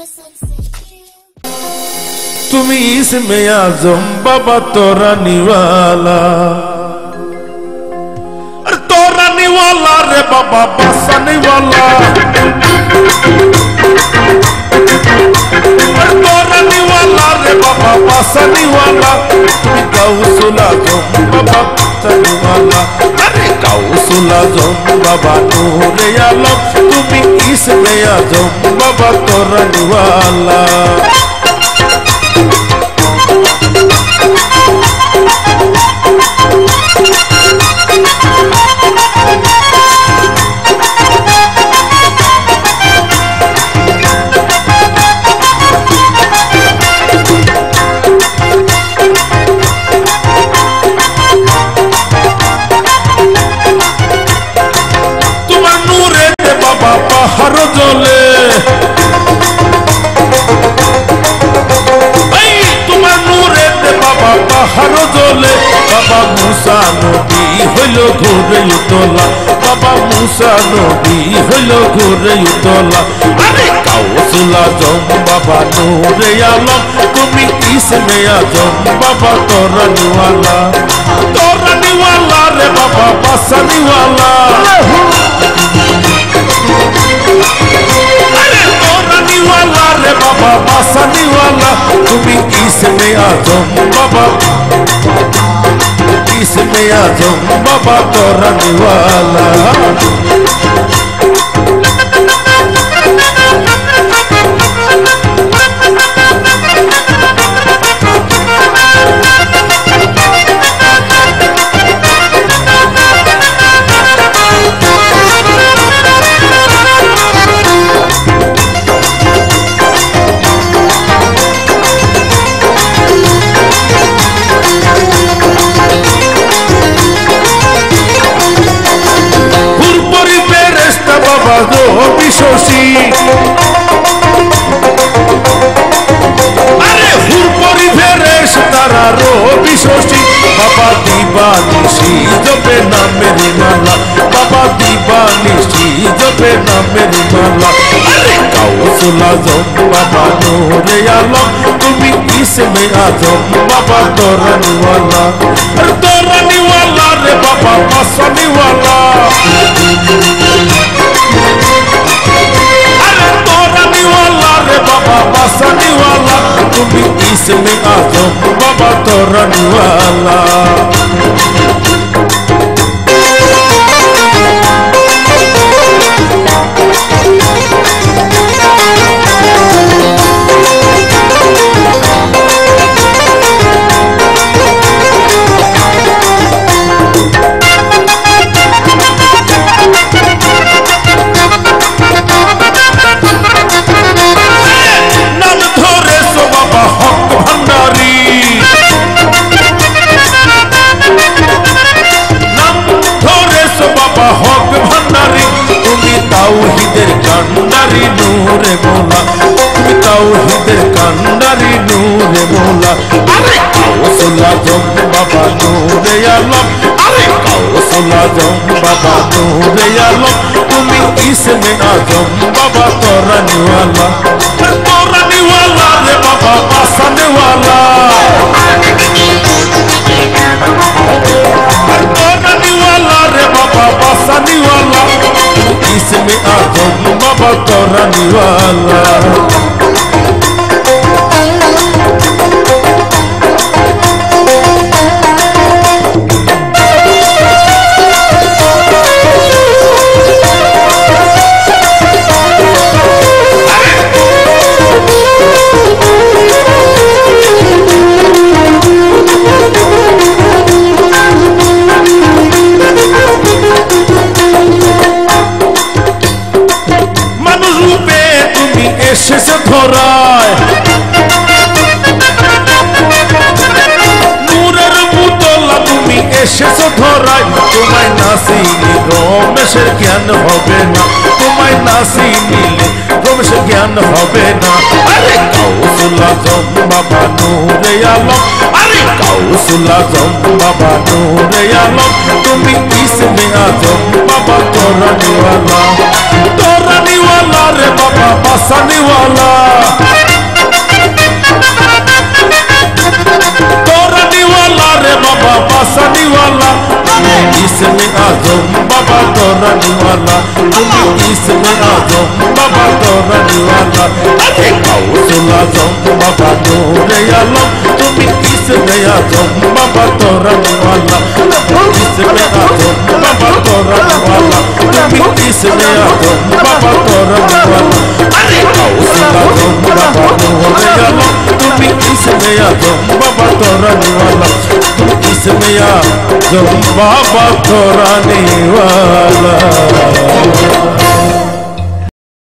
তুমি ইসমে আজম বাবা তোরানিওয়ালা, তোরানিওয়ালা রে বাবা বাসানিওয়ালা, তোরানিওয়ালা রে বাবা বাসানিওয়ালা, তুমি গাউসুল আজম বাবা বাসানিওয়ালা, আরে গাউসুল আজম বাবা নূরে আলম, তুমি ইসমে আজম বাবা তোরানিওয়ালা। পাহাড় জ্বলে তোমার নূরে বাবা পাহাড় জ্বলে, বাবা মুসা নবী হইল ঘুরে তোলা, বাবা মুসা নবী হইল ঘুরে তোলা, আরে গাউসুল আজম বাবা নূরে আলম, তুমি ইসমে আজম বাবা তোরানিওয়ালা, তোরানিওয়ালা রে বাবা বাসানিওয়ালা, তোরানিওয়ালা রে বাবা বাসানিওয়ালা, তুমি ইসমে আজম বাবা, ইসমে আজম বাবা তোরানিওয়ালা। শশী আরে হুরপরি ফেরেশ তারা রবি শশী, বাবা দিবানিশি জপে নামের মালা, বাবা দিবানিশি জপে নামের মালা, আরে গাউসুল আজম বাবা নূরে আলম, তুমি ইসমে আজম বাবা তোরানিওয়ালা, তোরানিওয়ালা রে বাবা বাসানিওয়ালা, তোরানিওয়ালা রে বাবা বাসানিওয়ালা, তুমি ইসমে আজম বাবা তোরানিওয়ালা। তাওহীদের কান্ডারি নূরে মোলা, তুমি তাওহীদের কান্ডারি নূরে মোলা, আরে গাউসুল আজম বাবা নূরে আলম, আরে গাউসুল আজম বাবা নূরে আলম, তুমি ইসমে আজম বাবা তোরানিওয়ালা, তোরানিওয়ালা রে বাবা বাসানিওয়ালা, তোরানিওয়ালা রে বাবা বাসানিওয়ালা, ইসমে আজম বাবা তোরানিওয়ালা। এসেছে ধরায় নূরের পুতলা, তুমি এসেছো ধরায়, তোমায় নাসিনি রমেশের জ্ঞান হবে না, তোমায় নাসিনি রমেশের জ্ঞান হবে না, আরে গাউসুল আজম বাবা নূরে আলম, আরে গাউসুল আজম বাবা নূরে আলম, তুমি ইসমে আজম বাবা তোরানিওয়ালা, তোরানিওয়ালা রে বাবা বাসানিওয়ালা। তুমি ইসমে আজম বাবা তোরানিওয়ালা আরে গাউসুল আজম বাবা নূরে আলম তুমি ইসমে আজম বাবা তোরানিওয়ালা ইসমে আজম বাবা তোরানিওয়ালা তুমি ইসমে আজম বাবা তোরানিওয়ালা আরে গাউসুল আজম বাবা নূরে আলম তুমি ইসমে আজম বাবা তোরানিওয়ালা তুমি ইসমে আজম बाबा तोरानी वाला